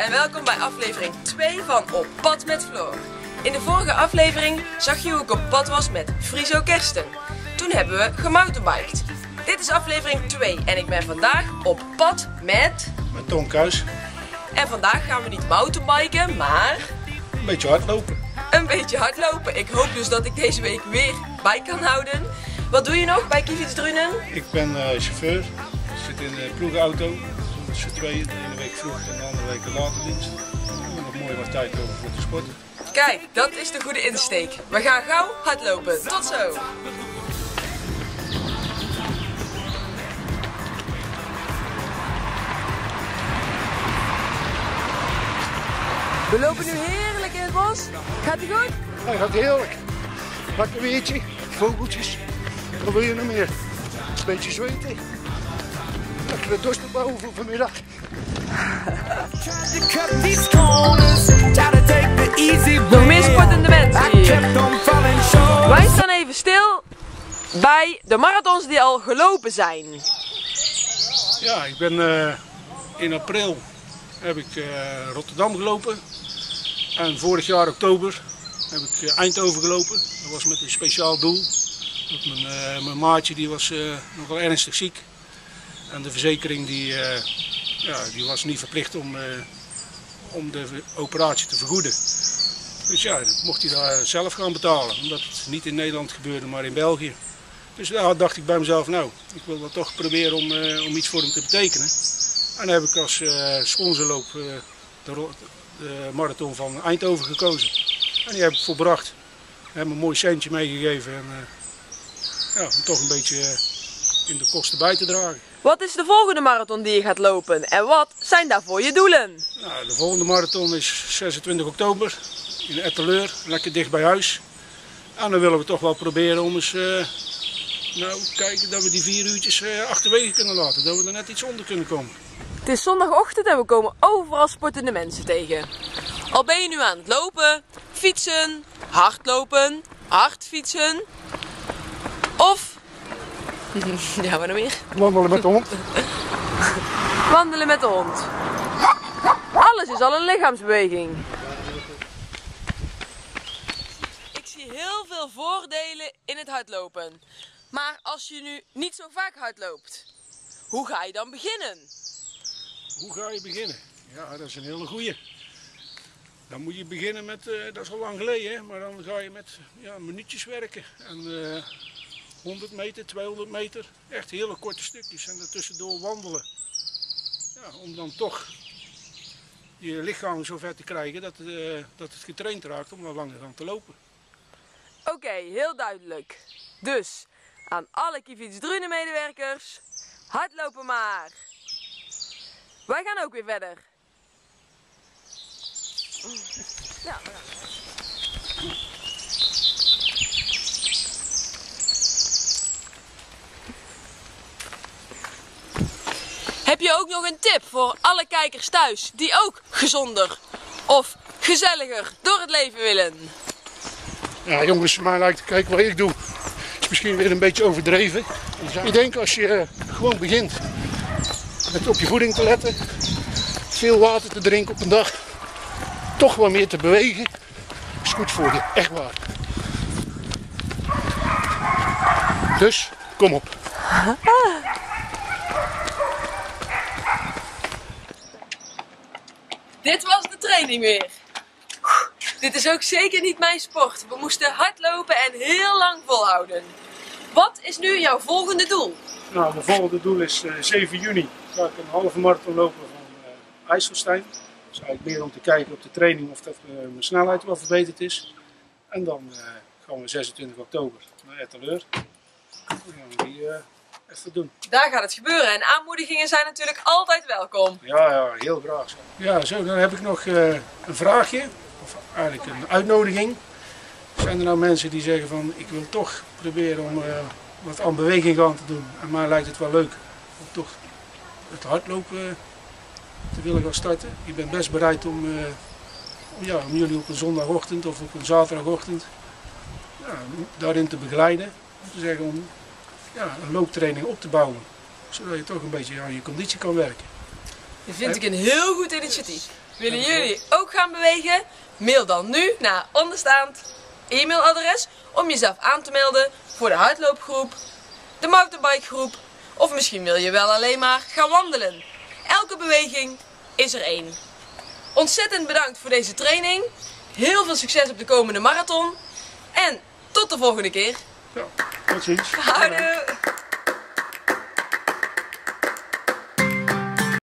en welkom bij aflevering 2 van Op Pad met Floor. In de vorige aflevering zag je hoe ik op pad was met Friso Kersten. Toen hebben we gemountainbiked. Dit is aflevering 2 en ik ben vandaag op pad met Tom Kuijs. En vandaag gaan we niet mountainbiken, maar Een beetje hardlopen. een beetje hardlopen. Ik hoop dus dat ik deze week weer bij kan houden. Wat doe je nog bij Kievitsdrunen? Ik ben chauffeur. Ik zit in de ploegenauto. Dus z'n tweeën. De ene week vroeg en de andere week de late dienst. Nog mooi wat tijd over voor de sport. Kijk, dat is de goede insteek. We gaan gauw hardlopen. Tot zo! We lopen nu heerlijk in het bos. Gaat het goed? Hij gaat heerlijk. Lekker weertje, vogeltjes. Wat wil je nog meer? Een beetje zweten. Lekkere dorst opbouwen voor vanmiddag. Nog meer sportende mensen hier. Wij staan even stil bij de marathons die al gelopen zijn. Ja, ik ben in april heb ik Rotterdam gelopen. En vorig jaar oktober heb ik Eindhoven gelopen. Dat was met een speciaal doel. Mijn maatje die was nogal ernstig ziek. En de verzekering die was niet verplicht om de operatie te vergoeden. Dus ja, mocht hij daar zelf gaan betalen. Omdat het niet in Nederland gebeurde, maar in België. Dus daar dacht ik bij mezelf, nou, ik wil dat toch proberen om iets voor hem te betekenen. En dan heb ik als sponsorloop de marathon van Eindhoven gekozen. En die heb ik volbracht. Ik heb een mooi centje meegegeven en om toch een beetje in de kosten bij te dragen. Wat is de volgende marathon die je gaat lopen en wat zijn daarvoor je doelen? Nou, de volgende marathon is 26 oktober in Etteleur, lekker dicht bij huis. En dan willen we toch wel proberen om eens kijken dat we die 4 uurtjes achterwege kunnen laten. Dat we er net iets onder kunnen komen. Het is zondagochtend en we komen overal sportende mensen tegen. Al ben je nu aan het lopen, fietsen, hardlopen, hardfietsen of ja, wat nog meer? Wandelen met de hond. Wandelen met de hond. Alles is al een lichaamsbeweging. Ik zie heel veel voordelen in het hardlopen. Maar als je nu niet zo vaak hardloopt, hoe ga je dan beginnen? Hoe ga je beginnen? Ja, dat is een hele goeie. Dan moet je beginnen met, dat is al lang geleden, hè? Maar dan ga je met minuutjes werken. En 100 meter, 200 meter, echt hele korte stukjes en daartussendoor wandelen. Ja, om dan toch je lichaam zo ver te krijgen dat het getraind raakt om wat langer aan te lopen. Oké, heel duidelijk. Dus, aan alle Kievitsdrunen medewerkers, hardlopen maar! Wij gaan ook weer verder. Ja, we gaan. Heb je ook nog een tip voor alle kijkers thuis die ook gezonder of gezelliger door het leven willen? Ja jongens, voor mij lijkt te kijken wat ik doe. Is misschien weer een beetje overdreven. Ik denk als je gewoon begint met op je voeding te letten, veel water te drinken op een dag, toch wat meer te bewegen, is goed voor je, echt waar. Dus, kom op. Dit was de training weer. Dit is ook zeker niet mijn sport. We moesten hardlopen en heel lang volhouden. Wat is nu jouw volgende doel? Nou, mijn volgende doel is 7 juni. Ga ik een halve marathon lopen van IJsselstein. Dat is eigenlijk meer om te kijken op de training of dat mijn snelheid wel verbeterd is. En dan gaan we 26 oktober naar Etteleur. Dan gaan we die even doen. Daar gaat het gebeuren en aanmoedigingen zijn natuurlijk altijd welkom. Ja, heel graag zo. Ja, zo, dan heb ik nog een vraagje, of eigenlijk een uitnodiging. Zijn er nou mensen die zeggen van, ik wil toch proberen om wat aan beweging aan te doen. En mij lijkt het wel leuk om toch het hardlopen te willen gaan starten. Ik ben best bereid om jullie op een zondagochtend of op een zaterdagochtend daarin te begeleiden. Om te zeggen om een looptraining op te bouwen. Zodat je toch een beetje aan je conditie kan werken. Dat vind ik een heel goed initiatief. Willen jullie ook gaan bewegen? Mail dan nu naar onderstaand e-mailadres om jezelf aan te melden voor de hardloopgroep, de mountainbikegroep of misschien wil je wel alleen maar gaan wandelen. Elke beweging is er één. Ontzettend bedankt voor deze training. Heel veel succes op de komende marathon. En tot de volgende keer. Ja, tot ziens. Houdoe!